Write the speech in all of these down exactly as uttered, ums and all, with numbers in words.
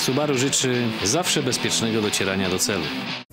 Subaru życzy zawsze bezpiecznego docierania do celu.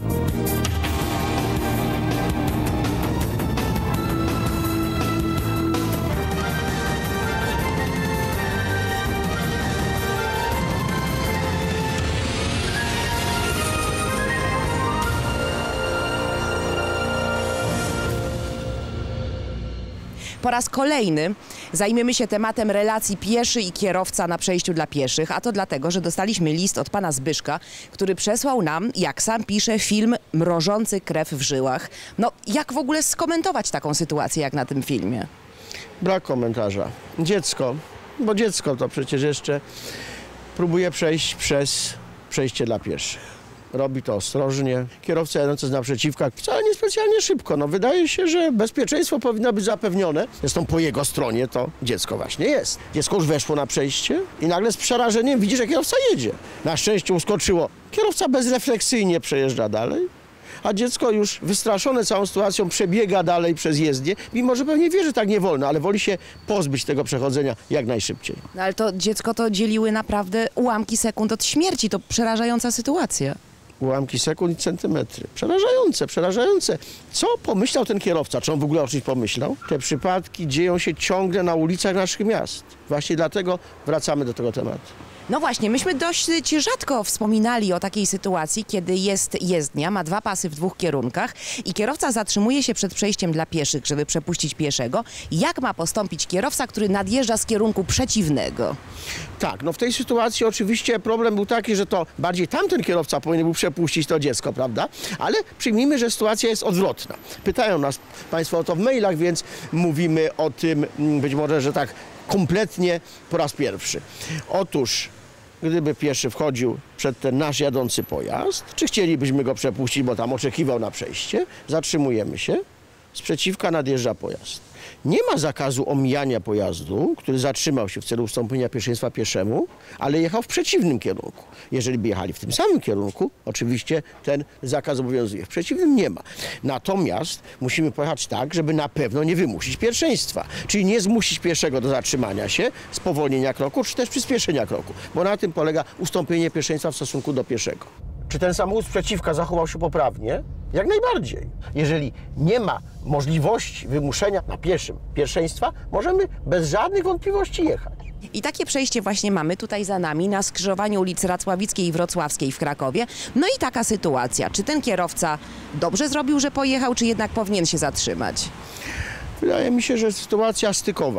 Po raz kolejny zajmiemy się tematem relacji pieszy i kierowca na przejściu dla pieszych, a to dlatego, że dostaliśmy list od pana Zbyszka, który przesłał nam, jak sam pisze, film mrożący krew w żyłach. No, jak w ogóle skomentować taką sytuację, jak na tym filmie? Brak komentarza. Dziecko, bo dziecko to przecież jeszcze próbuje przejść przez przejście dla pieszych. Robi to ostrożnie. Kierowca jadący z naprzeciwka wcale nie specjalnie szybko. No, wydaje się, że bezpieczeństwo powinno być zapewnione. Zresztą po jego stronie to dziecko właśnie jest. Dziecko już weszło na przejście i nagle z przerażeniem widzi, że kierowca jedzie. Na szczęście uskoczyło. Kierowca bezrefleksyjnie przejeżdża dalej, a dziecko już wystraszone całą sytuacją przebiega dalej przez jezdnię, mimo że pewnie wie, że tak nie wolno, ale woli się pozbyć tego przechodzenia jak najszybciej. No, ale to dziecko to dzieliły naprawdę ułamki sekund od śmierci. To przerażająca sytuacja. Ułamki sekund i centymetry. Przerażające, przerażające. Co pomyślał ten kierowca? Czy on w ogóle o czymś pomyślał? Te przypadki dzieją się ciągle na ulicach naszych miast. Właśnie dlatego wracamy do tego tematu. No właśnie, myśmy dość rzadko wspominali o takiej sytuacji, kiedy jest jezdnia, ma dwa pasy w dwóch kierunkach i kierowca zatrzymuje się przed przejściem dla pieszych, żeby przepuścić pieszego. Jak ma postąpić kierowca, który nadjeżdża z kierunku przeciwnego? Tak, no w tej sytuacji oczywiście problem był taki, że to bardziej tamten kierowca powinien był przepuścić to dziecko, prawda? Ale przyjmijmy, że sytuacja jest odwrotna. Pytają nas państwo o to w mailach, więc mówimy o tym być może, że tak kompletnie po raz pierwszy. Otóż, gdyby pieszy wchodził przed ten nasz jadący pojazd, czy chcielibyśmy go przepuścić, bo tam oczekiwał na przejście, zatrzymujemy się, z przeciwka nadjeżdża pojazd. Nie ma zakazu omijania pojazdu, który zatrzymał się w celu ustąpienia pierwszeństwa pieszemu, ale jechał w przeciwnym kierunku. Jeżeli by jechali w tym samym kierunku, oczywiście ten zakaz obowiązuje. W przeciwnym nie ma. Natomiast musimy pojechać tak, żeby na pewno nie wymusić pierwszeństwa. Czyli nie zmusić pieszego do zatrzymania się, spowolnienia kroku, czy też przyspieszenia kroku. Bo na tym polega ustąpienie pierwszeństwa w stosunku do pieszego. Czy ten samochód z przeciwka zachował się poprawnie? Jak najbardziej. Jeżeli nie ma możliwości wymuszenia na pieszym pierwszeństwa, możemy bez żadnych wątpliwości jechać. I takie przejście właśnie mamy tutaj za nami na skrzyżowaniu ulicy Racławickiej i Wrocławskiej w Krakowie. No i taka sytuacja. Czy ten kierowca dobrze zrobił, że pojechał, czy jednak powinien się zatrzymać? Wydaje mi się, że sytuacja stykowa.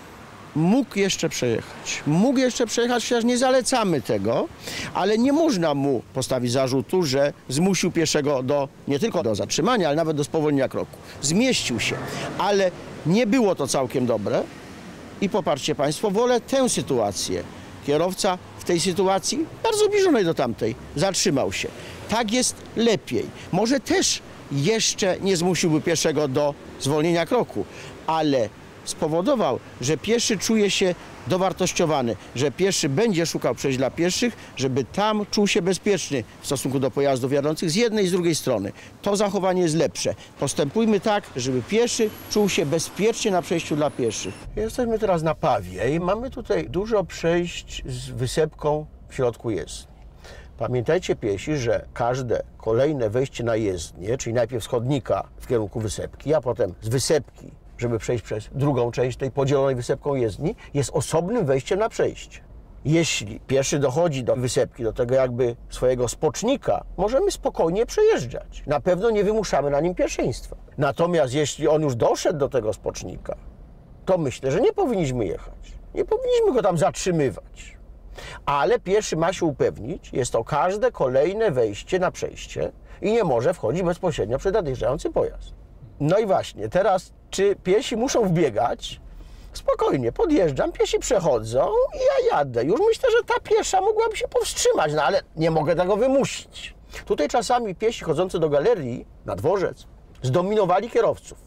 Mógł jeszcze przejechać. Mógł jeszcze przejechać, przecież nie zalecamy tego, ale nie można mu postawić zarzutu, że zmusił pieszego do, nie tylko do zatrzymania, ale nawet do spowolnienia kroku. Zmieścił się, ale nie było to całkiem dobre i popatrzcie państwo, wolę tę sytuację. Kierowca w tej sytuacji, bardzo zbliżonej do tamtej, zatrzymał się. Tak jest lepiej. Może też jeszcze nie zmusiłby pieszego do zwolnienia kroku, ale spowodował, że pieszy czuje się dowartościowany, że pieszy będzie szukał przejść dla pieszych, żeby tam czuł się bezpieczny w stosunku do pojazdów jadących z jednej i z drugiej strony. To zachowanie jest lepsze. Postępujmy tak, żeby pieszy czuł się bezpiecznie na przejściu dla pieszych. Jesteśmy teraz na Pawie i mamy tutaj dużo przejść z wysepką w środku jezdni. Pamiętajcie piesi, że każde kolejne wejście na jezdnię, czyli najpierw z chodnika w kierunku wysepki, a potem z wysepki, żeby przejść przez drugą część tej podzielonej wysepką jezdni, jest osobnym wejściem na przejście. Jeśli pieszy dochodzi do wysepki, do tego jakby swojego spocznika, możemy spokojnie przejeżdżać. Na pewno nie wymuszamy na nim pierwszeństwa. Natomiast jeśli on już doszedł do tego spocznika, to myślę, że nie powinniśmy jechać. Nie powinniśmy go tam zatrzymywać. Ale pieszy ma się upewnić, jest to każde kolejne wejście na przejście i nie może wchodzić bezpośrednio przed nadjeżdżający pojazd. No i właśnie, teraz czy piesi muszą wbiegać? Spokojnie, podjeżdżam, piesi przechodzą i ja jadę. Już myślę, że ta piesza mogłaby się powstrzymać, no ale nie mogę tego wymusić. Tutaj czasami piesi chodzący do galerii, na dworzec, zdominowali kierowców.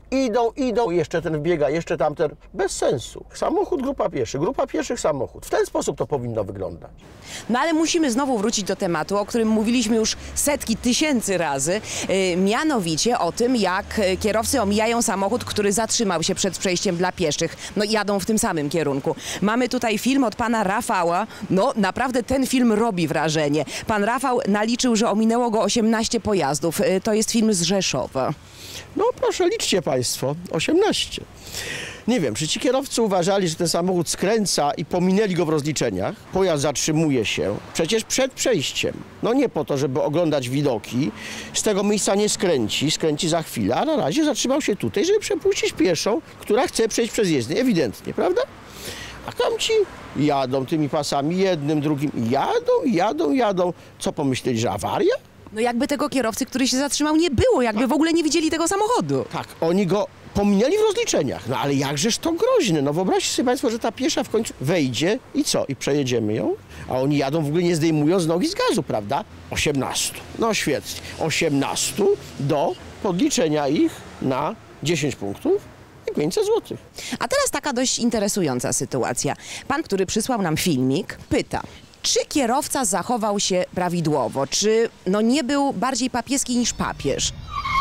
Idą, idą, jeszcze ten wbiega, jeszcze tamten. Bez sensu. Samochód, grupa pieszych, grupa pieszych, samochód. W ten sposób to powinno wyglądać. No ale musimy znowu wrócić do tematu, o którym mówiliśmy już setki tysięcy razy, yy, mianowicie o tym, jak kierowcy omijają samochód, który zatrzymał się przed przejściem dla pieszych. No i jadą w tym samym kierunku. Mamy tutaj film od pana Rafała. No naprawdę ten film robi wrażenie. Pan Rafał naliczył, że ominęło go osiemnaście pojazdów. Yy, to jest film z Rzeszowa. No proszę, liczcie Państwo, osiemnaście. Nie wiem, czy ci kierowcy uważali, że ten samochód skręca i pominęli go w rozliczeniach? Pojazd zatrzymuje się przecież przed przejściem. No nie po to, żeby oglądać widoki. Z tego miejsca nie skręci, skręci za chwilę, a na razie zatrzymał się tutaj, żeby przepuścić pieszą, która chce przejść przez jezdnię, ewidentnie, prawda? A tamci jadą tymi pasami, jednym, drugim, jadą, jadą, jadą. Co pomyśleli, że awaria? No jakby tego kierowcy, który się zatrzymał, nie było, jakby w ogóle nie widzieli tego samochodu. Tak, oni go pominęli w rozliczeniach. No ale jakżeż to groźne. No wyobraźcie sobie Państwo, że ta piesza w końcu wejdzie i co? I przejedziemy ją? A oni jadą w ogóle nie zdejmując nogi z gazu, prawda? osiemnaście. No świetnie. osiemnaście do podliczenia ich na dziesięć punktów i pięćset złotych. A teraz taka dość interesująca sytuacja. Pan, który przysłał nam filmik, pyta, czy kierowca zachował się prawidłowo, czy no nie był bardziej papieski niż papież?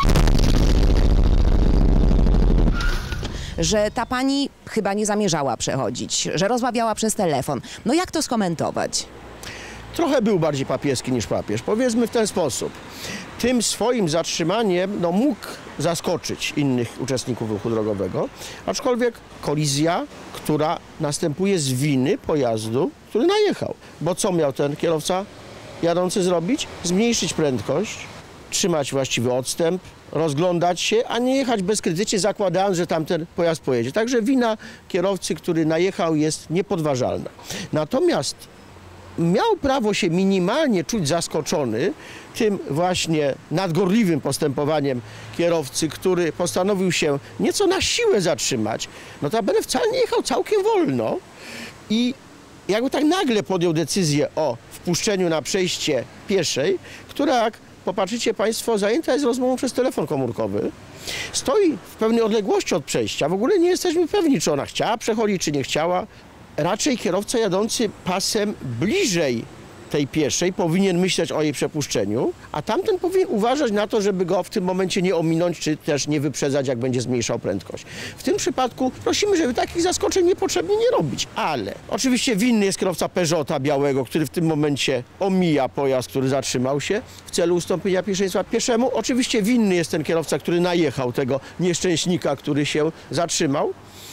Że ta pani chyba nie zamierzała przechodzić, że rozmawiała przez telefon. No jak to skomentować? Trochę był bardziej papieski niż papież. Powiedzmy w ten sposób. Tym swoim zatrzymaniem no, mógł zaskoczyć innych uczestników ruchu drogowego, aczkolwiek kolizja, która następuje z winy pojazdu, który najechał. Bo co miał ten kierowca jadący zrobić? Zmniejszyć prędkość, trzymać właściwy odstęp, rozglądać się, a nie jechać bezkrytycznie, zakładając, że tamten pojazd pojedzie. Także wina kierowcy, który najechał, jest niepodważalna. Natomiast miał prawo się minimalnie czuć zaskoczony tym właśnie nadgorliwym postępowaniem kierowcy, który postanowił się nieco na siłę zatrzymać. Notabene wcale nie jechał całkiem wolno i jakby tak nagle podjął decyzję o wpuszczeniu na przejście pieszej, która, jak popatrzycie Państwo, zajęta jest rozmową przez telefon komórkowy. Stoi w pewnej odległości od przejścia. W ogóle nie jesteśmy pewni, czy ona chciała przechodzić, czy nie chciała. Raczej kierowca jadący pasem bliżej tej pieszej powinien myśleć o jej przepuszczeniu, a tamten powinien uważać na to, żeby go w tym momencie nie ominąć, czy też nie wyprzedzać, jak będzie zmniejszał prędkość. W tym przypadku prosimy, żeby takich zaskoczeń niepotrzebnie nie robić, ale oczywiście winny jest kierowca Peugeota białego, który w tym momencie omija pojazd, który zatrzymał się w celu ustąpienia pierwszeństwa pieszemu. Oczywiście winny jest ten kierowca, który najechał tego nieszczęśnika, który się zatrzymał.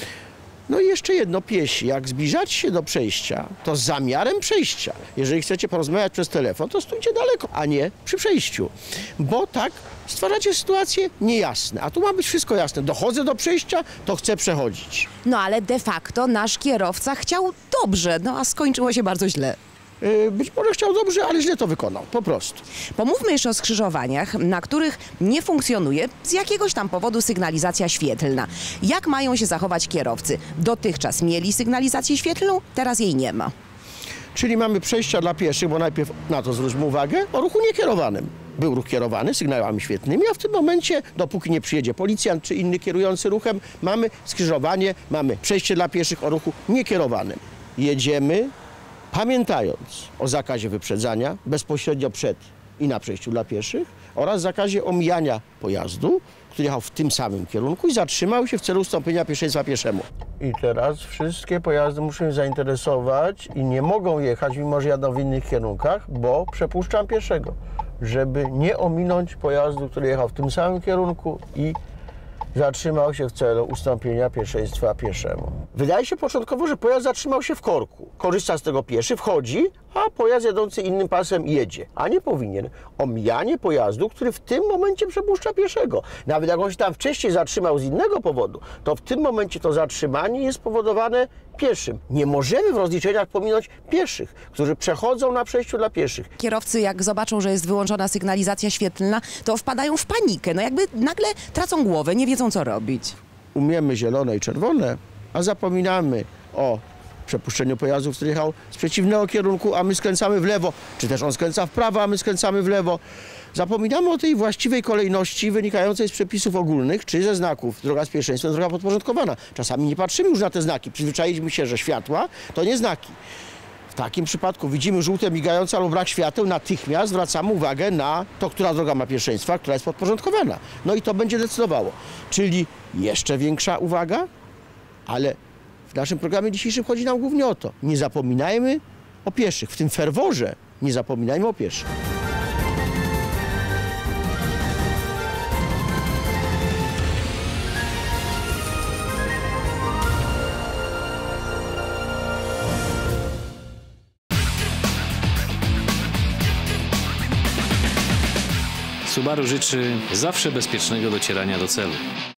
No i jeszcze jedno, piesi, jak zbliżacie się do przejścia, to z zamiarem przejścia. Jeżeli chcecie porozmawiać przez telefon, to stójcie daleko, a nie przy przejściu. Bo tak stwarzacie sytuacje niejasne. A tu ma być wszystko jasne. Dochodzę do przejścia, to chcę przechodzić. No ale de facto nasz kierowca chciał dobrze, no a skończyło się bardzo źle. Być może chciał dobrze, ale źle to wykonał, po prostu. Pomówmy jeszcze o skrzyżowaniach, na których nie funkcjonuje z jakiegoś tam powodu sygnalizacja świetlna. Jak mają się zachować kierowcy? Dotychczas mieli sygnalizację świetlną, teraz jej nie ma. Czyli mamy przejścia dla pieszych, bo najpierw na to zwróćmy uwagę, o ruchu niekierowanym. Był ruch kierowany sygnałami świetlnymi, a w tym momencie, dopóki nie przyjedzie policjant czy inny kierujący ruchem, mamy skrzyżowanie, mamy przejście dla pieszych o ruchu niekierowanym. Jedziemy, pamiętając o zakazie wyprzedzania bezpośrednio przed i na przejściu dla pieszych oraz zakazie omijania pojazdu, który jechał w tym samym kierunku i zatrzymał się w celu ustąpienia pierwszeństwa pieszemu. I teraz wszystkie pojazdy muszą się zainteresować i nie mogą jechać, mimo że jadą w innych kierunkach, bo przepuszczam pieszego, żeby nie ominąć pojazdu, który jechał w tym samym kierunku i zatrzymał się w celu ustąpienia pierwszeństwa pieszemu. Wydaje się początkowo, że pojazd zatrzymał się w korku. Korzysta z tego pieszy, wchodzi, a pojazd jadący innym pasem jedzie. A nie powinien. Omijanie pojazdu, który w tym momencie przepuszcza pieszego. Nawet jak on się tam wcześniej zatrzymał z innego powodu, to w tym momencie to zatrzymanie jest spowodowane pieszym. Nie możemy w rozliczeniach pominąć pieszych, którzy przechodzą na przejściu dla pieszych. Kierowcy, jak zobaczą, że jest wyłączona sygnalizacja świetlna, to wpadają w panikę. No jakby nagle tracą głowę, nie wiedzą co robić. Umiemy zielone i czerwone, a zapominamy o przepuszczeniu pojazdu, który jechał z przeciwnego kierunku, a my skręcamy w lewo, czy też on skręca w prawo, a my skręcamy w lewo. Zapominamy o tej właściwej kolejności wynikającej z przepisów ogólnych, czy ze znaków. Droga z pierwszeństwem, droga podporządkowana. Czasami nie patrzymy już na te znaki. Przyzwyczailiśmy się, że światła to nie znaki. W takim przypadku widzimy żółte migające albo brak świateł, natychmiast zwracamy uwagę na to, która droga ma pierwszeństwa, która jest podporządkowana. No i to będzie decydowało. Czyli jeszcze większa uwaga, ale w naszym programie dzisiejszym chodzi nam głównie o to. Nie zapominajmy o pieszych. W tym ferworze nie zapominajmy o pieszych. Subaru życzy zawsze bezpiecznego docierania do celu.